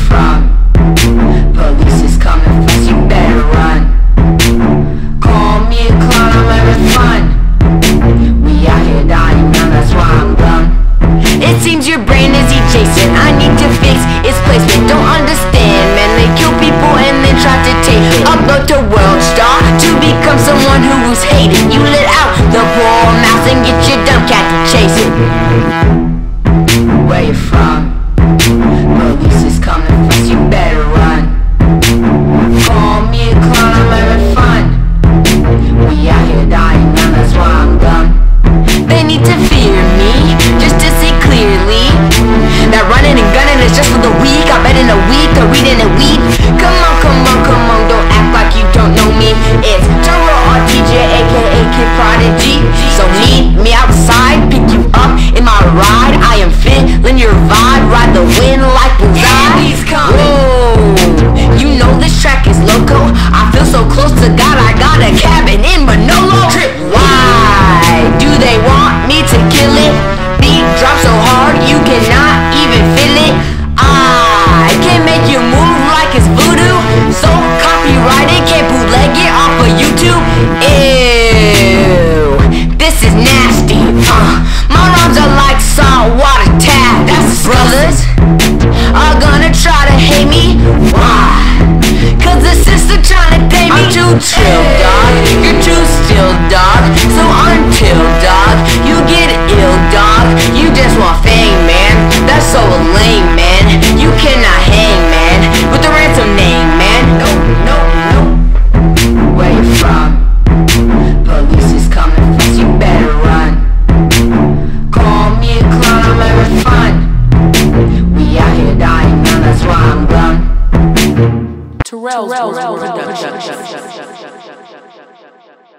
from? Police is coming fast, you better run. Call me a clown, I'm having fun. We out here dying young, that's why I'm glum. It seems your brain is adjacent, I need to fix its placement. Don't understand, man, they kill people and then try to take it. Upload to Worldstar to become someone who's hated. You let out the poor mouse and get your dumb cat to chase it. Where you from? Police is coming fast, you better run. Call me a clown, I'm having fun. We out here dying young, that's why I'm glum. They need to fear me, just to see clearly that running and gunning is just for the weak. I bet in a week, or reading and weep. Come on, come on, come on, don't act like you don't know me. It's Terrell Ransom Jr, aka Kid Prodigy. So meet me outside, pick you up in my ride. I am feeling your vibe, ride the wind like bullseye. He's coming. Whoa, you know this track is loco. I feel so close to God, I got a cabin in Manolo. Trip, why do they want me to kill it? Beat drop so hard you cannot even feel it. I can make you move like it's voodoo. So copyrighted, can't bootleg it off of YouTube. Ew, this is nasty. My rhymes are like saltwater tap. That's brothers are gonna try to hate me. Why? Cause the sister trying to date me. I'm too chill, dog. You're too still, dog. So until, dog, you get ill, dog. You just want fame, man. That's so lame, man. You cannot hang, man, with the ransom name, man. No, no, no. Where you from? Police is coming fast, you better run. Call me a clown, I'm having fun. We out here dying young, that's why I'm glum. Terrell's Production.